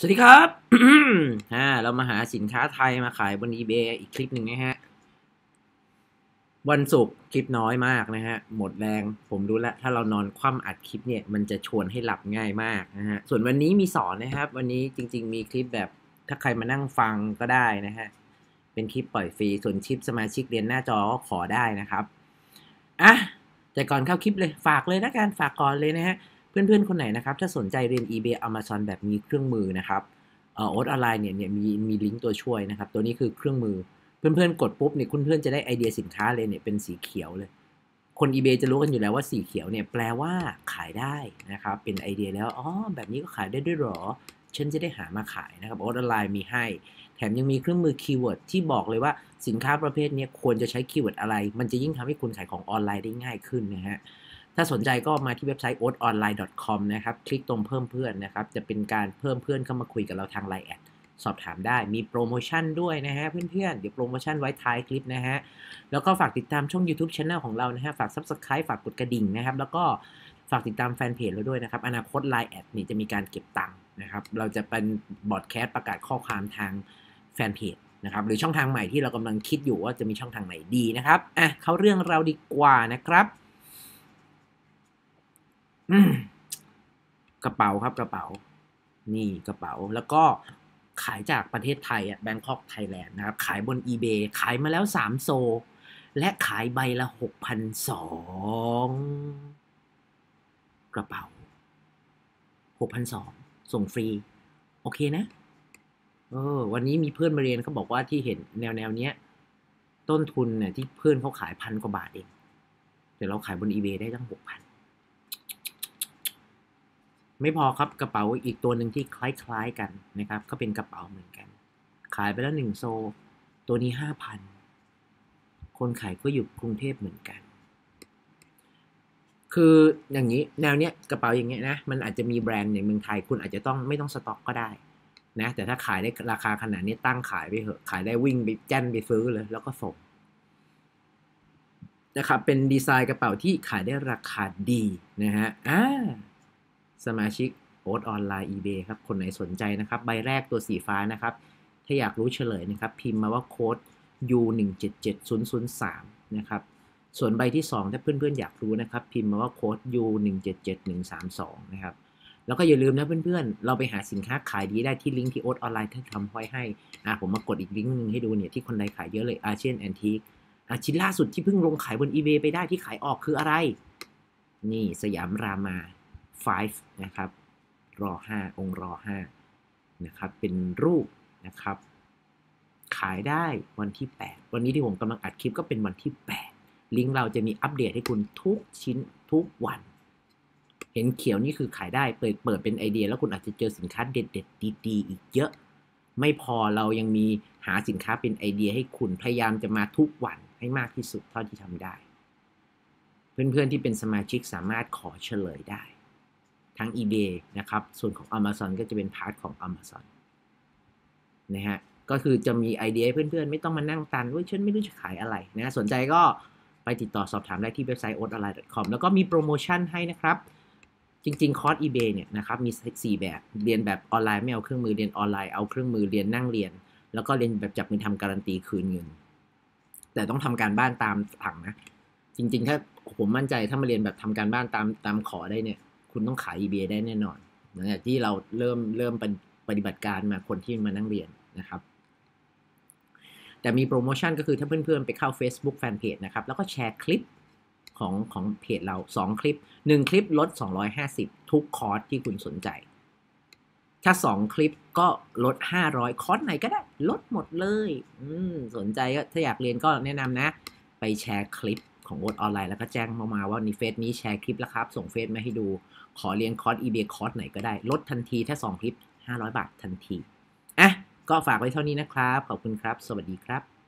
สวัสดีครับ เรามาหาสินค้าไทยมาขายบน eBay อีกคลิปหนึ่งนะฮะวันศุกร์คลิปน้อยมากนะฮะหมดแรงผมรู้แล้วถ้าเรานอนคว่ำอัดคลิปเนี่ยมันจะชวนให้หลับง่ายมากนะฮะส่วนวันนี้มีสอนนะครับวันนี้จริงๆมีคลิปแบบถ้าใครมานั่งฟังก็ได้นะฮะเป็นคลิปปล่อยฟรีส่วนคลิปสมาชิกเรียนหน้าจอก็ขอได้นะครับอ่ะแต่ก่อนเข้าคลิปเลยฝากเลยนะการฝากก่อนเลยนะฮะเพื่อนๆคนไหนนะครับถ้าสนใจเรียน eBay Amazon แบบมีเครื่องมือนะครับโอ๊ตออนไลน์เนี่ยมีลิงก์ตัวช่วยนะครับตัวนี้คือเครื่องมือเพื่อนๆกดปุ๊บเนี่ยคุณเพื่อนจะได้ไอเดียสินค้าเลยเนี่ยเป็นสีเขียวเลยคน eBay จะรู้กันอยู่แล้วว่าสีเขียวเนี่ยแปลว่าขายได้นะครับเป็นไอเดียแล้วอ๋อแบบนี้ก็ขายได้ด้วยหรอฉันจะได้หามาขายนะครับโอ๊ตออนไลน์มีให้แถมยังมีเครื่องมือคีย์เวิร์ดที่บอกเลยว่าสินค้าประเภทนี้ควรจะใช้คีย์เวิร์ดอะไรมันจะยิ่งทำให้คุณขายของออนไลน์ได้ง่ายขึ้นนะฮะถ้าสนใจก็มาที่เว็บไซต์ oatonline.com นะครับคลิกตรงเพิ่มเพื่อนนะครับจะเป็นการเพิ่มเพื่อนเข้ามาคุยกับเราทาง LINE แอดสอบถามได้มีโปรโมชั่นด้วยนะฮะเพื่อนๆเดี๋ยวโปรโมชั่นไว้ท้ายคลิปนะฮะแล้วก็ฝากติดตามช่อง YouTube Channel ของเรานะฮะฝาก Subscribe ฝากกดกระดิ่งนะครับแล้วก็ฝากติดตามแฟนเพจเราด้วยนะครับอนาคต LINE แอดนี่จะมีการเก็บตังค์นะครับเราจะเป็นบอดแคสต์ประกาศข้อความทางแฟนเพจนะครับหรือช่องทางใหม่ที่เรากำลังคิดอยู่ว่าจะมีช่องทางไหนดีนะครับเข้าเรื่องเราดีกว่านะครับกระเป๋าครับกระเป๋านี่กระเป๋าแล้วก็ขายจากประเทศไทยแบงคอกไทยแลนด์นะครับขายบน eBay ขายมาแล้ว3โซและขายใบละ6,200กระเป๋า6,200ส่งฟรีโอเคนะวันนี้มีเพื่อนมาเรียนเขาบอกว่าที่เห็นแนวเนี้ยต้นทุนเนี่ยที่เพื่อนเขาขาย1,000 กว่าบาทเองแต่เราขายบน eBay ได้ตั้ง 6,000ไม่พอครับกระเป๋าอีกตัวหนึ่งที่คล้ายๆกันนะครับก็เป็นกระเป๋าเหมือนกันขายไปแล้ว1โซตัวนี้ 5,000 คนขายก็อยู่กรุงเทพเหมือนกันคืออย่างนี้แนวเนี้ยกระเป๋าอย่างเงี้ยนะมันอาจจะมีแบรนด์ในเมืองไทยคุณอาจจะต้องไม่ต้องสต็อกก็ได้นะแต่ถ้าขายได้ราคาขนาดนี้ตั้งขายไปเถอะขายได้วิ่งไปแจ้นไปซื้อเลยแล้วก็ส่งนะครับเป็นดีไซน์กระเป๋าที่ขายได้ราคาดีนะฮะสมาชิกโอ๊ตออนไลน์ eBay ครับคนไหนสนใจนะครับใบแรกตัวสีฟ้านะครับถ้าอยากรู้เฉลยนะครับพิมพ์มาว่าโค้ด U177003 นะครับส่วนใบที่2ถ้าเพื่อนๆอยากรู้นะครับพิมพ์มาว่าโค้ด U177132 นะครับแล้วก็อย่าลืมนะเพื่อนๆเราไปหาสินค้าขายดีได้ที่ลิงก์ที่โอ๊ตออนไลน์ที่ทำไว้ให้ผมมากดอีกลิงก์นึงให้ดูเนี่ยที่คนใดขายเยอะเลยเช่นแอนทิกชิ้นล่าสุดที่เพิ่งลงขายบน eBay ไปได้ที่ขายออกคืออะไรนี่สยามรามา5นะครับรอ5องค์รอ5นะครับเป็นรูปนะครับขายได้วันที่8วันนี้ที่ผมกำลังอัดคลิปก็เป็นวันที่8ลิงก์เราจะมีอัปเดตให้คุณทุกชิ้นทุกวันเห็นเขียวนี่คือขายได้เปิดเป็นไอเดียแล้วคุณอาจจะเจอสินค้าเด็ดๆดีๆอีกเยอะไม่พอเรายังมีหาสินค้าเป็นไอเดียให้คุณพยายามจะมาทุกวันให้มากที่สุดเท่าที่ทำได้เพื่อนๆที่เป็นสมาชิกสามารถขอเฉลยได้ทั้ง eBay นะครับส่วนของ Amazon ก็จะเป็นพาร์ทของ Amazon นะฮะก็คือจะมีไอเดียให้เพื่อนๆไม่ต้องมานั่งตันว่าฉันไม่รู้จะขายอะไรนะสนใจก็ไปติดต่อสอบถามได้ที่เว็บไซต์ oatonline.com แล้วก็มีโปรโมชั่นให้นะครับจริงๆคอร์ส eBay เนี่ยนะครับมี4แบบเรียนแบบออนไลน์ไม่เอาเครื่องมือเรียนออนไลน์เอาเครื่องมือเรียนนั่งเรียนแล้วก็เรียนแบบจับมือทำการันตีคืนเงินแต่ต้องทำการบ้านตามสั่งนะจริงๆถ้าผมมั่นใจถ้ามาเรียนแบบทำการบ้านตามขอได้เนี่ยคุณต้องขาย eBay ได้แน่นอนหลังจากที่เราเริ่มปฏิบัติการมาคนที่มานั่งเรียนนะครับแต่มีโปรโมชั่นก็คือถ้าเพื่อนๆไปเข้า Facebook Fanpage นะครับแล้วก็แชร์คลิปของเพจเรา2คลิป1คลิปลด250ทุกคอร์สที่คุณสนใจถ้า2คลิปก็ลด500คอร์สไหนก็ได้ลดหมดเลยสนใจก็ถ้าอยากเรียนก็แนะนำนะไปแชร์คลิปของโอ๊ตออนไลน์แล้วก็แจ้งมาว่าในเฟซนี้แชร์คลิปแล้วครับส่งเฟซมาให้ดูขอเรียนคอร์ส eBay คอร์สไหนก็ได้ลดทันทีถ้า2คลิป500 บาททันทีก็ฝากไว้เท่านี้นะครับขอบคุณครับสวัสดีครับ